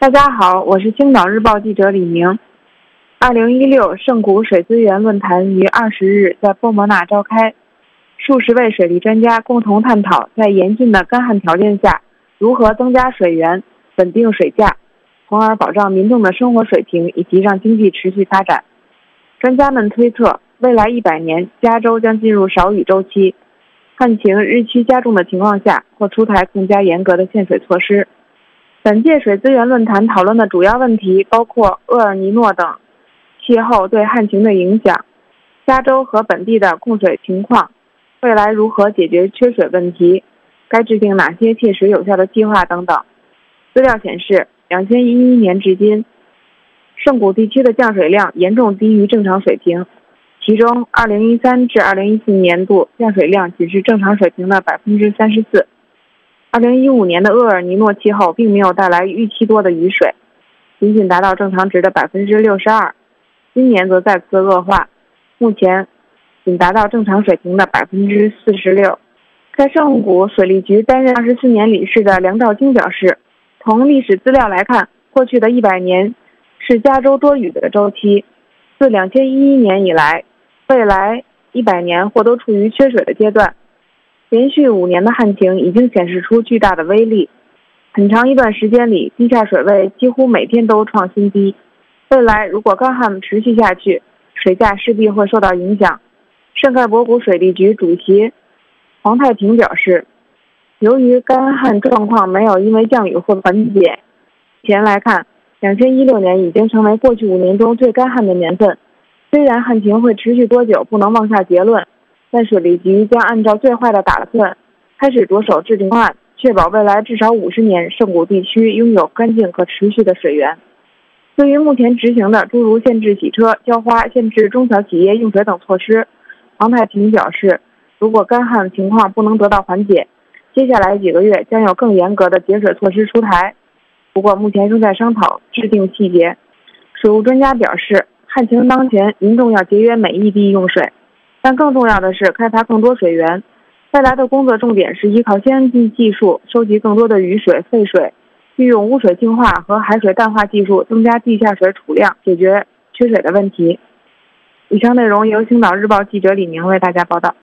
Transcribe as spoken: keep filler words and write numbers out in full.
大家好，我是青岛日报记者李明。二零一六圣谷水资源论坛于二十日在波摩纳召开，数十位水利专家共同探讨在严峻的干旱条件下如何增加水源、稳定水价，从而保障民众的生活水平以及让经济持续发展。专家们推测，未来一百年加州将进入少雨周期，旱情日趋加重的情况下，或出台更加严格的限水措施。本届水资源论坛讨论的主要问题包括厄尔尼诺等气候对旱情的影响、加州和本地的供水情况、未来如何解决缺水问题、该制定哪些切实有效的计划等等。资料显示，二零一一年至今，圣谷地区的降水量严重低于正常水平，其中二零一三至二零一四年度降水量仅是正常水平的 百分之三十四。二零一五年的厄尔尼诺气候并没有带来预期多的雨水，仅仅达到正常值的 百分之六十二， 今年则再次恶化，目前仅达到正常水平的 百分之四十六。 在圣谷水利局担任二十四年理事的梁兆京表示，从历史资料来看，过去的一百年是加州多雨的周期，自二零一一年以来，未来一百年或都处于缺水的阶段。连续五年的旱情已经显示出巨大的威力，很长一段时间里，地下水位几乎每天都创新低。未来如果干旱持续下去，水价势必会受到影响。圣盖博谷水利局主席黄太平表示，由于干旱状况没有因为降雨或缓解，目前来看，二零一六年已经成为过去五年中最干旱的年份。虽然旱情会持续多久不能妄下结论，但水利局将按照最坏的打算，开始着手制定方案，确保未来至少五十年圣谷地区拥有干净和持续的水源。对于目前执行的诸如限制洗车、浇花、限制中小企业用水等措施，黄太平表示，如果干旱情况不能得到缓解，接下来几个月将有更严格的节水措施出台。不过目前正在商讨制定细节。水务专家表示，旱情当前，民众要节约每一滴用水，但更重要的是开发更多水源。未来的工作重点是依靠先进技术收集更多的雨水、废水，运用污水净化和海水淡化技术增加地下水储量，解决缺水的问题。以上内容由青岛日报记者李明为大家报道。